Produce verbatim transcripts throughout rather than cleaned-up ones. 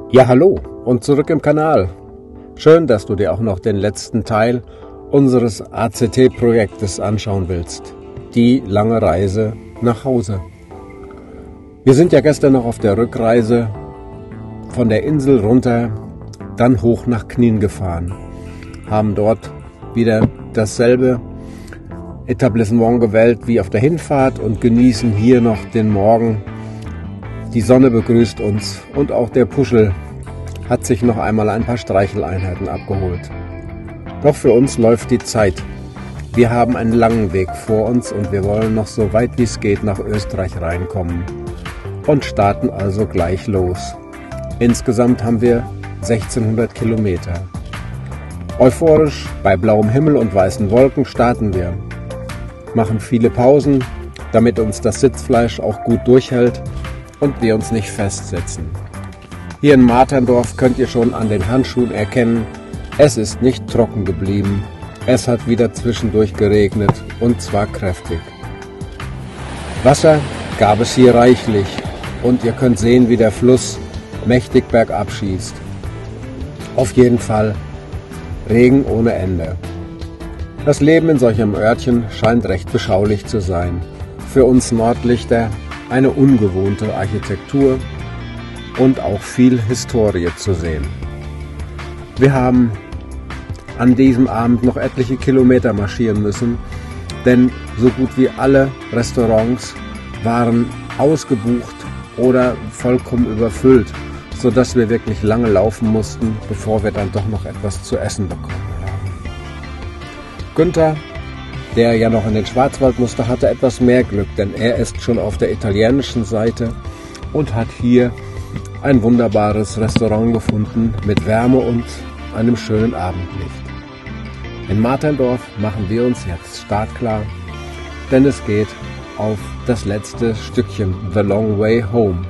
Ja, hallo und zurück im Kanal. Schön, dass du dir auch noch den letzten Teil unseres A C T-Projektes anschauen willst. Die lange Reise nach Hause. Wir sind ja gestern noch auf der Rückreise von der Insel runter, dann hoch nach Knien gefahren. Haben dort wieder dasselbe Etablissement gewählt wie auf der Hinfahrt und genießen hier noch den Morgen. Die Sonne begrüßt uns und auch der Puschel hat sich noch einmal ein paar Streicheleinheiten abgeholt. Doch für uns läuft die Zeit. Wir haben einen langen Weg vor uns und wir wollen noch so weit wie es geht nach Österreich reinkommen und starten also gleich los. Insgesamt haben wir sechzehnhundert Kilometer. Euphorisch bei blauem Himmel und weißen Wolken starten wir. Machen viele Pausen, damit uns das Sitzfleisch auch gut durchhält und wir uns nicht festsetzen. Hier in Marterndorf könnt ihr schon an den Handschuhen erkennen, es ist nicht trocken geblieben. Es hat wieder zwischendurch geregnet und zwar kräftig. Wasser gab es hier reichlich und ihr könnt sehen, wie der Fluss mächtig bergab schießt. Auf jeden Fall Regen ohne Ende. Das Leben in solchem Örtchen scheint recht beschaulich zu sein. Für uns Nordlichter eine ungewohnte Architektur und auch viel Historie zu sehen. Wir haben an diesem Abend noch etliche Kilometer marschieren müssen, denn so gut wie alle Restaurants waren ausgebucht oder vollkommen überfüllt, sodass wir wirklich lange laufen mussten, bevor wir dann doch noch etwas zu essen bekommen haben. Günther, der ja noch in den Schwarzwald musste, hatte etwas mehr Glück, denn er ist schon auf der italienischen Seite und hat hier ein wunderbares Restaurant gefunden mit Wärme und einem schönen Abendlicht. In Marterndorf machen wir uns jetzt startklar, denn es geht auf das letzte Stückchen, The Long Way Home.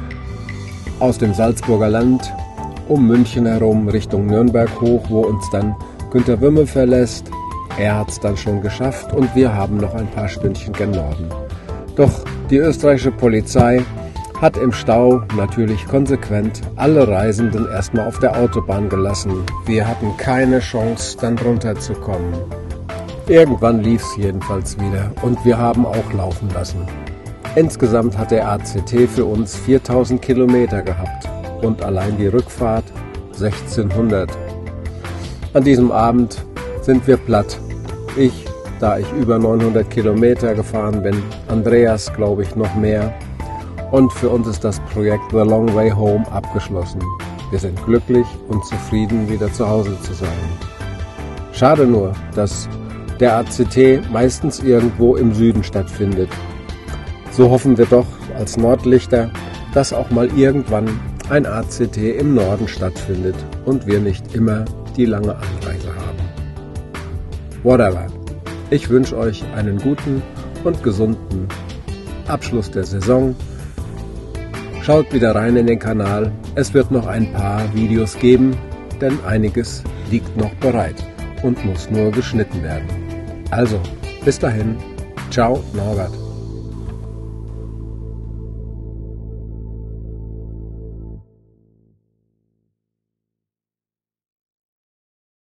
Aus dem Salzburger Land, um München herum, Richtung Nürnberg hoch, wo uns dann Günther Wümme verlässt. Er hat es dann schon geschafft und wir haben noch ein paar Stündchen gen Norden. Doch die österreichische Polizei hat im Stau natürlich konsequent alle Reisenden erstmal auf der Autobahn gelassen. Wir hatten keine Chance, dann runterzukommen. Irgendwann lief es jedenfalls wieder und wir haben auch laufen lassen. Insgesamt hat der A C T für uns viertausend Kilometer gehabt und allein die Rückfahrt sechzehnhundert. An diesem Abend sind wir platt. Ich, da ich über neunhundert Kilometer gefahren bin, Andreas, glaube ich, noch mehr. Und für uns ist das Projekt The Long Way Home abgeschlossen. Wir sind glücklich und zufrieden, wieder zu Hause zu sein. Schade nur, dass der A C T meistens irgendwo im Süden stattfindet. So hoffen wir doch als Nordlichter, dass auch mal irgendwann ein A C T im Norden stattfindet und wir nicht immer die lange Anreise haben. Whatever. Ich wünsche euch einen guten und gesunden Abschluss der Saison. Schaut wieder rein in den Kanal. Es wird noch ein paar Videos geben, denn einiges liegt noch bereit und muss nur geschnitten werden. Also, bis dahin. Ciao, Norbert.